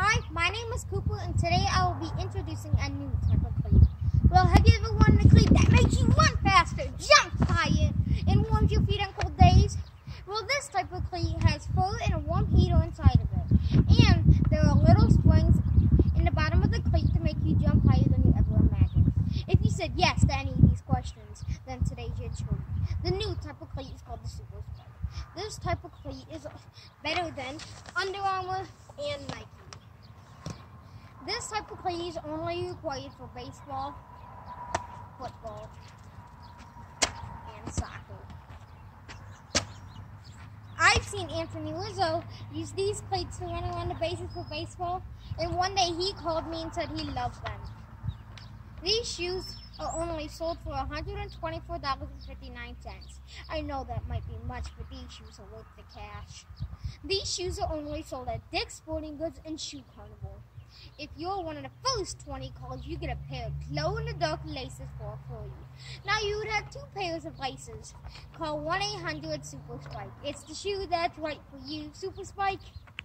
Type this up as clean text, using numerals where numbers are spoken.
Hi, my name is Cooper, and today I will be introducing a new type of cleat. Well, have you ever wanted a cleat that makes you run faster, jump higher, and warms your feet on cold days? Well, this type of cleat has fur and a warm heater inside of it. And there are little springs in the bottom of the cleat to make you jump higher than you ever imagined. If you said yes to any of these questions, then today's your treat. The new type of cleat is called the Super Spike. This type of cleat is better than Under Armour and Nike. This type of cleat is only required for baseball, football, and soccer. I've seen Anthony Rizzo use these cleats to run around the bases for baseball, and one day he called me and said he loved them. These shoes are only sold for $124.59. I know that might be much, but these shoes are worth the cash. These shoes are only sold at Dick's Sporting Goods and Shoe Carnival. If you're one of the first 20 calls, you get a pair of glow-in-the-dark laces for free. Now you would have 2 pairs of laces. Call 1-800-SUPER-SPIKE. It's the shoe that's right for you. Super Spike.